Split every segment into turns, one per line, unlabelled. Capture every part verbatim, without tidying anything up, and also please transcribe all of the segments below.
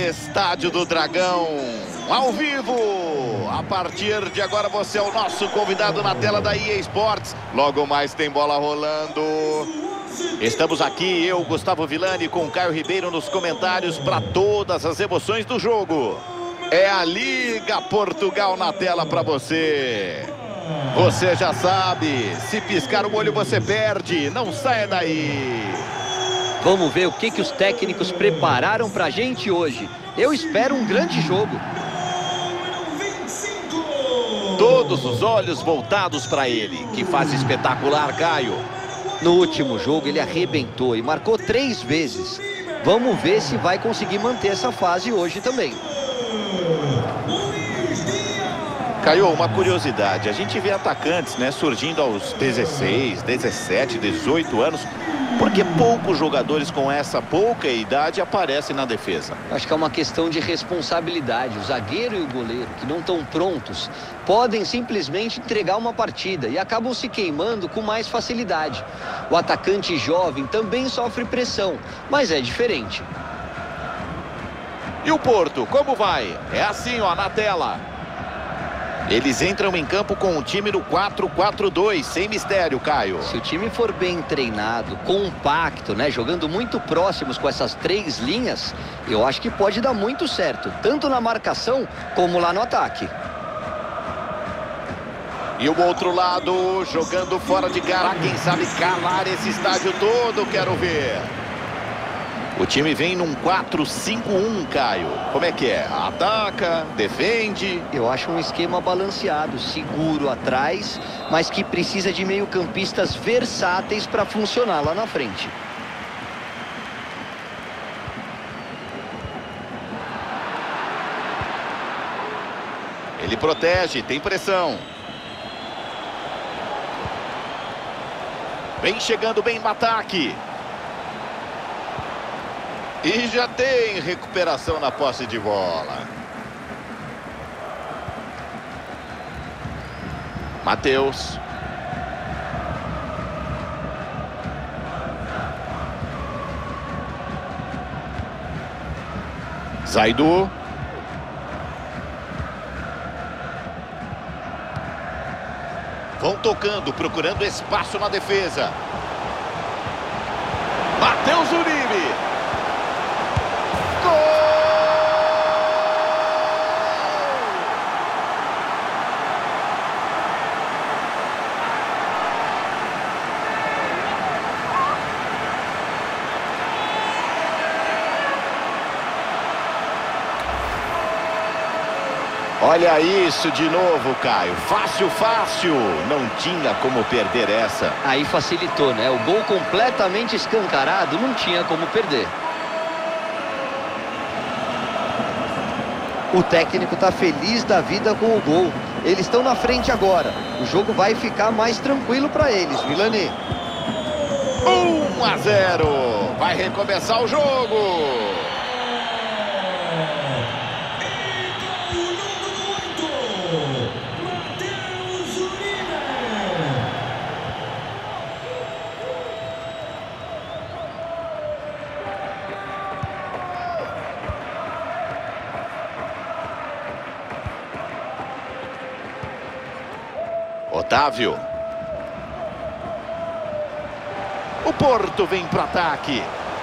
Estádio do Dragão, ao vivo. A partir de agora você é o nosso convidado na tela da E A Sports. Logo mais tem bola rolando. Estamos aqui, eu, Gustavo Villani, com Caio Ribeiro nos comentários para todas as emoções do jogo. É a Liga Portugal na tela para você. Você já sabe, se piscar o olho você perde, não saia daí.
Vamos ver o que, que os técnicos prepararam pra gente hoje. Eu espero um grande jogo.
Todos os olhos voltados para ele. Que fase espetacular, Caio.
No último jogo ele arrebentou e marcou três vezes. Vamos ver se vai conseguir manter essa fase hoje também.
Caio, uma curiosidade. A gente vê atacantes, né, surgindo aos dezesseis, dezessete, dezoito anos. Por que poucos jogadores com essa pouca idade aparecem na defesa?
Acho que é uma questão de responsabilidade. O zagueiro e o goleiro, que não estão prontos, podem simplesmente entregar uma partida e acabam se queimando com mais facilidade. O atacante jovem também sofre pressão, mas é diferente.
E o Porto, como vai? É assim, ó, na tela. Eles entram em campo com o time no quatro quatro dois, sem mistério, Caio.
Se o time for bem treinado, compacto, né, jogando muito próximos com essas três linhas, eu acho que pode dar muito certo, tanto na marcação como lá no ataque.
E o outro lado, jogando fora de cara, quem sabe calar esse estádio todo, quero ver. O time vem num quatro cinco um, Caio. Como é que é? Ataca, defende?
Eu acho um esquema balanceado, seguro atrás, mas que precisa de meio-campistas versáteis para funcionar lá na frente.
Ele protege, tem pressão. Vem chegando bem no ataque. E já tem recuperação na posse de bola. Matheus. Zaidu. Vão tocando, procurando espaço na defesa. Matheus Uribe. Olha isso de novo, Caio. Fácil, fácil. Não tinha como perder essa.
Aí facilitou, né? O gol completamente escancarado, não tinha como perder. O técnico tá feliz da vida com o gol. Eles estão na frente agora. O jogo vai ficar mais tranquilo para eles, Villani.
um a zero. Vai recomeçar o jogo. Otávio. O Porto vem para ataque.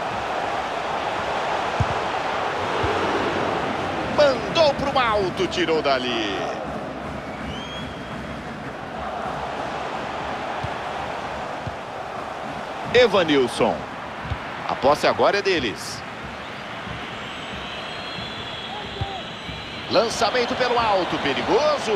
Mandou para o alto, tirou dali. Evanilson. A posse agora é deles. Lançamento pelo alto, perigoso.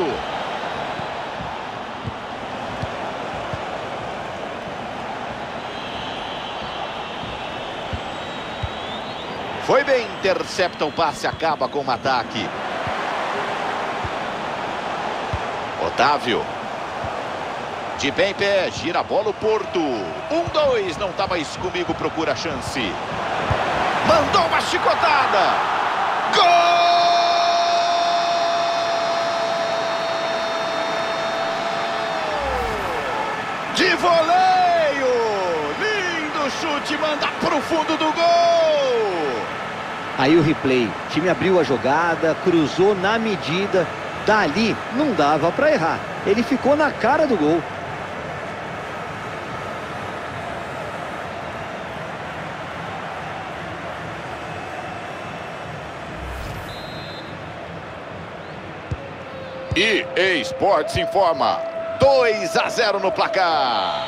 Foi bem, intercepta o passe, acaba com o ataque. Otávio. De pé em pé, gira a bola o Porto. Um, dois, não tá mais comigo, procura a chance. Mandou uma chicotada. Gol! De voleio. Lindo chute, manda pro fundo do gol.
Aí o replay, o time abriu a jogada, cruzou na medida, dali não dava para errar. Ele ficou na cara do gol.
E E A Sports informa, dois a zero no placar.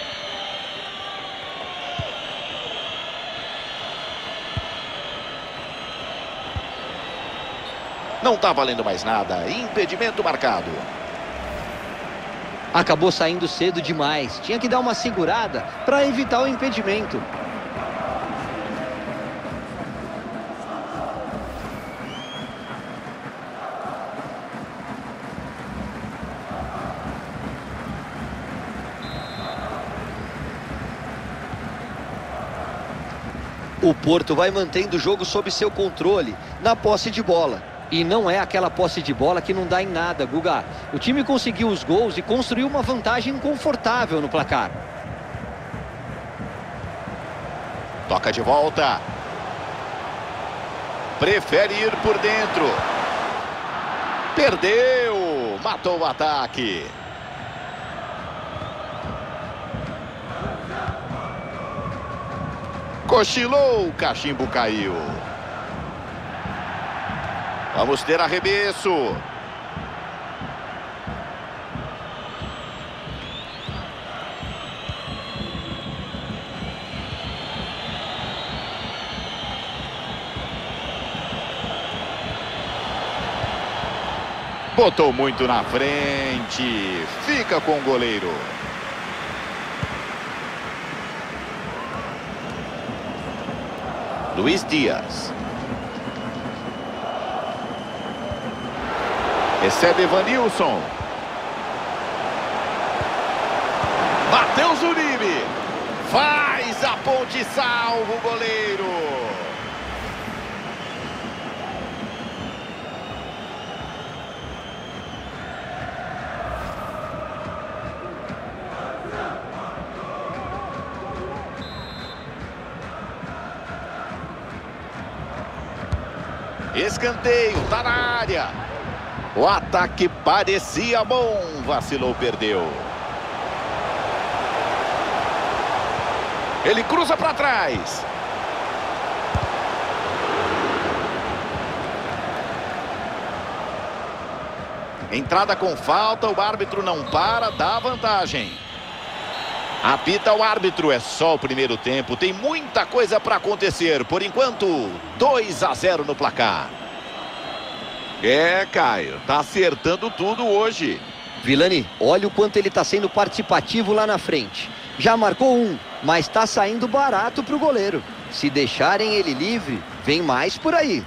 Não tá valendo mais nada. Impedimento marcado.
Acabou saindo cedo demais. Tinha que dar uma segurada para evitar o impedimento. O Porto vai mantendo o jogo sob seu controle, na posse de bola. E não é aquela posse de bola que não dá em nada, Guga. O time conseguiu os gols e construiu uma vantagem confortável no placar.
Toca de volta. Prefere ir por dentro. Perdeu. Matou o ataque. Cochilou, o cachimbo caiu. Vamos ter arremesso. Botou muito na frente. Fica com o goleiro. Luiz Dias. Recebe Evanilson. Bateu Zuribe. Faz a ponte e salva o goleiro. Escanteio, tá na área. O ataque parecia bom. Vacilou, perdeu. Ele cruza para trás. Entrada com falta, o árbitro não para, dá vantagem. Apita o árbitro, é só o primeiro tempo, tem muita coisa para acontecer. Por enquanto, dois a zero no placar. É, Caio, tá acertando tudo hoje.
Vilani, olha o quanto ele tá sendo participativo lá na frente. Já marcou um, mas tá saindo barato pro goleiro. Se deixarem ele livre, vem mais por aí.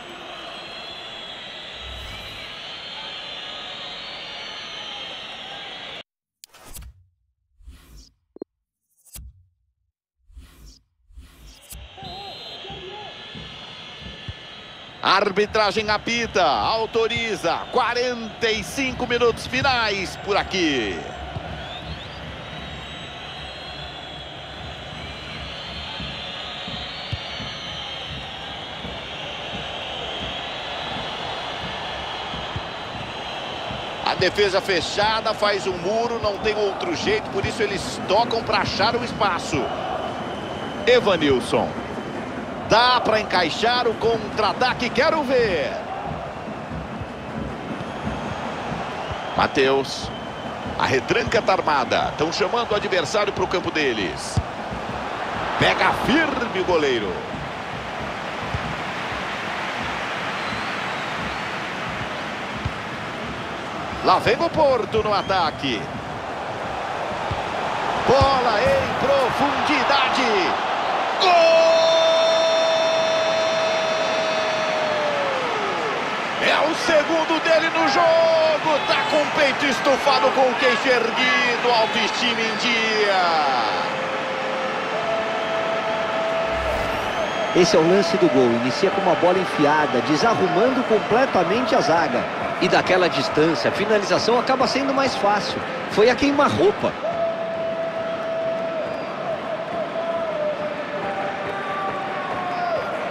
A arbitragem apita, autoriza, quarenta e cinco minutos finais por aqui. A defesa fechada, faz um muro, não tem outro jeito, por isso eles tocam para achar o espaço. Evanilson. Dá para encaixar o contra-ataque, quero ver. Matheus. A retranca tá armada. Estão chamando o adversário para o campo deles. Pega firme o goleiro. Lá vem o Porto no ataque. Bola em profundidade. Gol! É o segundo dele no jogo. Tá com o peito estufado, com o queixo erguido, autoestima em dia.
Esse é o lance do gol. Inicia com uma bola enfiada, desarrumando completamente a zaga. E daquela distância, a finalização acaba sendo mais fácil. Foi a queima-roupa.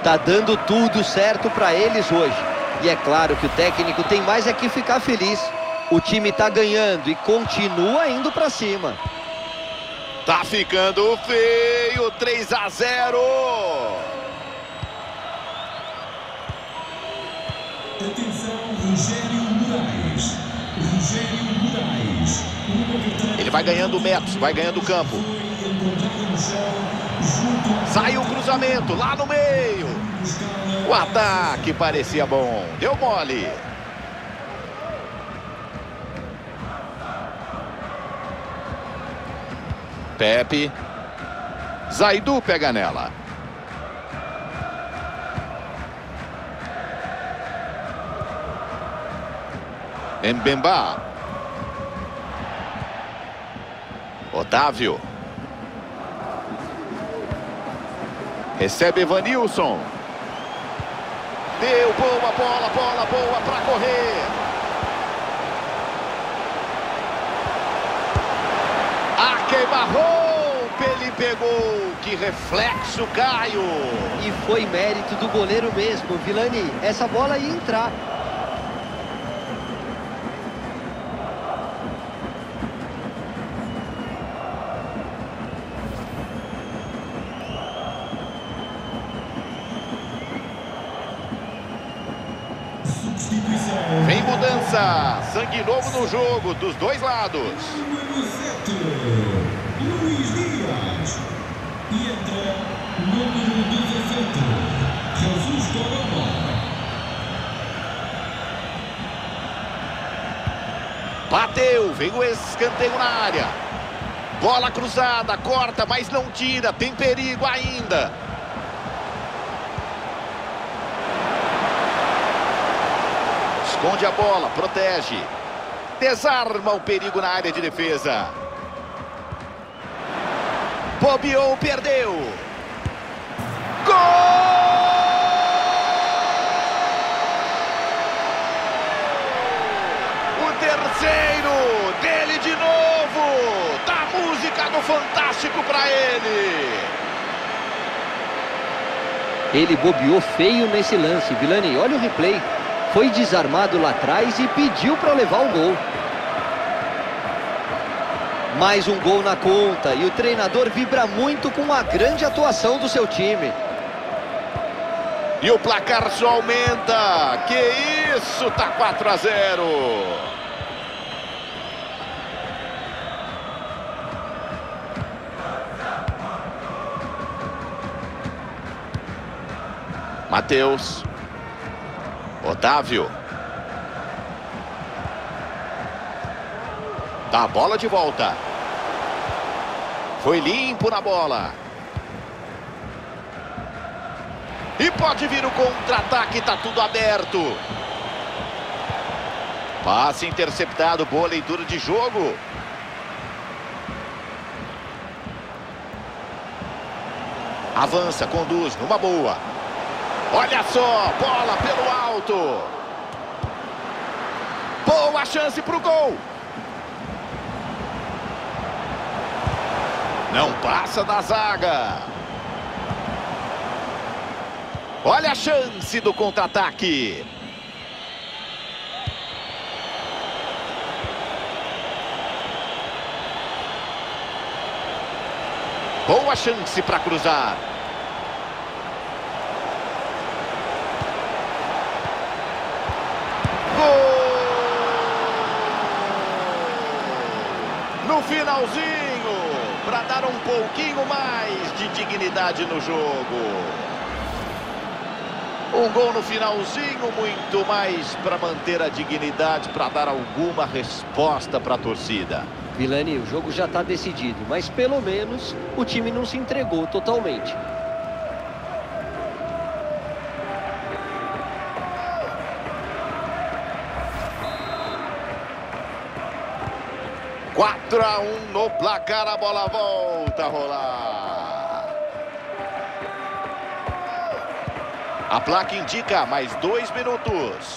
Tá dando tudo certo para eles hoje. E é claro que o técnico tem mais é que ficar feliz. O time tá ganhando e continua indo para cima.
Tá ficando feio, três a zero.
Atenção, Rogério Moraes. Rogério Moraes.
Ele vai ganhando metros, vai ganhando campo. Saiu o cruzamento lá no meio. O ataque parecia bom, deu mole. Pepe. Zaidu pega nela. Mbemba. Otávio. Recebe Evanilson. Deu boa bola, bola boa para correr. A queima-roupa, ele pegou. Que reflexo, Caio.
E foi mérito do goleiro mesmo, Vilani. Essa bola ia entrar.
Vem mudança, sangue novo no jogo, dos dois lados.
Número sete, Luiz Dias. E entra número dezessete, Jesus Torreira.
Bateu, vem o escanteio na área. Bola cruzada, corta, mas não tira, tem perigo ainda. Esconde a bola, protege. Desarma o perigo na área de defesa. Bobeou, perdeu. Gol! O terceiro dele de novo. Dá música do Fantástico para ele.
Ele bobeou feio nesse lance, Vilani. Olha o replay. Foi desarmado lá atrás e pediu para levar o gol. Mais um gol na conta e o treinador vibra muito com a grande atuação do seu time.
E o placar só aumenta. Que isso, tá quatro a zero. Matheus. Otávio. Dá a bola de volta. Foi limpo na bola. E pode vir o contra-ataque, tá tudo aberto. Passe interceptado, boa leitura de jogo. Avança, conduz, numa boa. Olha só, bola pelo alto. Boa chance pro gol. Não passa da zaga. Olha a chance do contra-ataque. Boa chance para cruzar. No finalzinho, para dar um pouquinho mais de dignidade no jogo. Um gol no finalzinho, muito mais para manter a dignidade, para dar alguma resposta para a torcida.
Vilani, o jogo já está decidido, mas pelo menos o time não se entregou totalmente.
quatro a um no placar, a bola volta a rolar. A placa indica mais dois minutos.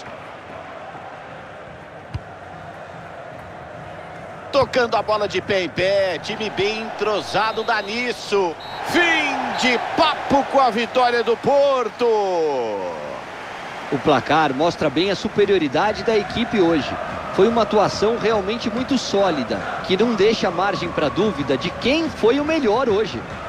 Tocando a bola de pé em pé, time bem entrosado dá nisso. Fim de papo com a vitória do Porto.
O placar mostra bem a superioridade da equipe hoje. Foi uma atuação realmente muito sólida, que não deixa margem para dúvida de quem foi o melhor hoje.